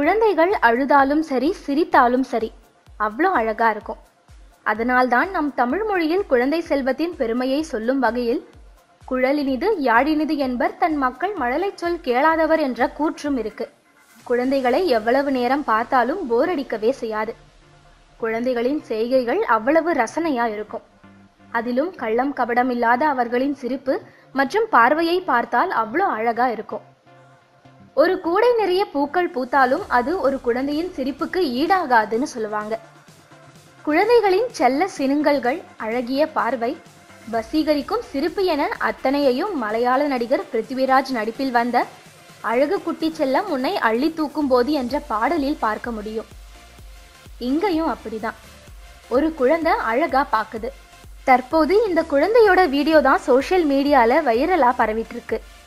குழந்தைகள் அழுதாலும் சரி சிரித்தாலும் சரி அவ்வளோ அழகா இருக்கும். அதனால்தான் நம் தமிழ் மொழியில் குழந்தை செல்வத்தின் பெருமையை சொல்லும் வகையில் குழலினிது யாழினிது என்பர் தன் மக்கள் மழலை சொல் கேளாதவர் என்ற கூற்றும் இருக்கு. குழந்தைகளை எவ்வளவு நேரம் பார்த்தாலும் போர் அடிக்கவே செய்யாது. குழந்தைகளின் செய்கைகள் அவ்வளவு ரசனையா இருக்கும். அதிலும் கள்ளம் கபடம் இல்லாத அவர்களின் சிரிப்பு மற்றும் பார்வையை பார்த்தால் அவ்வளோ அழகா இருக்கும். ஒரு கூடை நிறைய பூக்கள் பூத்தாலும் அது ஒரு குழந்தையின் சிரிப்புக்கு ஈடாகாதுன்னு சொல்லுவாங்க. குழந்தைகளின் செல்ல சினுங்கல்கள், அழகிய பார்வை, வசீகரிக்கும் சிரிப்பு என அத்தனையையும் மலையாள நடிகர் பிருத்திவிராஜ் நடிப்பில் வந்த அழகு குட்டி செல்லம் உன்னை அள்ளி தூக்கும் போது என்ற பாடலில் பார்க்க முடியும். இங்கேயும் அப்படிதான். ஒரு குழந்தை அழகா பாக்குது. தற்போது இந்த குழந்தையோட வீடியோ தான் சோஷியல் மீடியால வைரலா பரவிட்டு இருக்கு.